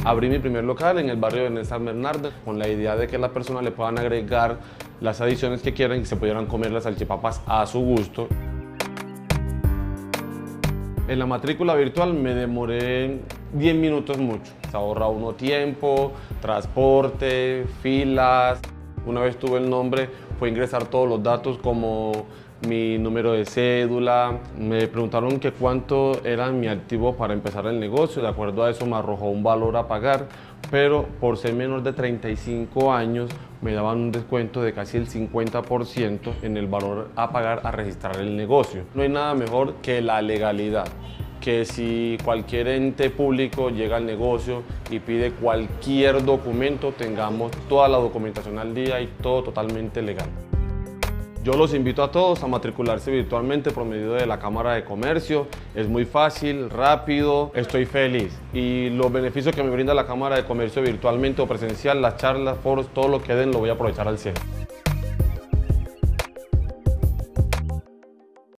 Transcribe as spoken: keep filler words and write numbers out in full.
Abrí mi primer local en el barrio de San Bernardo con la idea de que las personas le puedan agregar las adiciones que quieran y se pudieran comer las salchipapas a su gusto. En la matrícula virtual me demoré diez minutos mucho. Se ahorra uno tiempo, transporte, filas. Una vez tuve el nombre, fue ingresar todos los datos como mi número de cédula. Me preguntaron que cuánto era mi activo para empezar el negocio. De acuerdo a eso me arrojó un valor a pagar, pero por ser menor de treinta y cinco años me daban un descuento de casi el cincuenta por ciento en el valor a pagar a registrar el negocio. No hay nada mejor que la legalidad, que si cualquier ente público llega al negocio y pide cualquier documento, tengamos toda la documentación al día y todo totalmente legal. Yo los invito a todos a matricularse virtualmente por medio de la Cámara de Comercio. Es muy fácil, rápido, estoy feliz. Y los beneficios que me brinda la Cámara de Comercio virtualmente o presencial, las charlas, foros, todo lo que den lo voy a aprovechar al cien.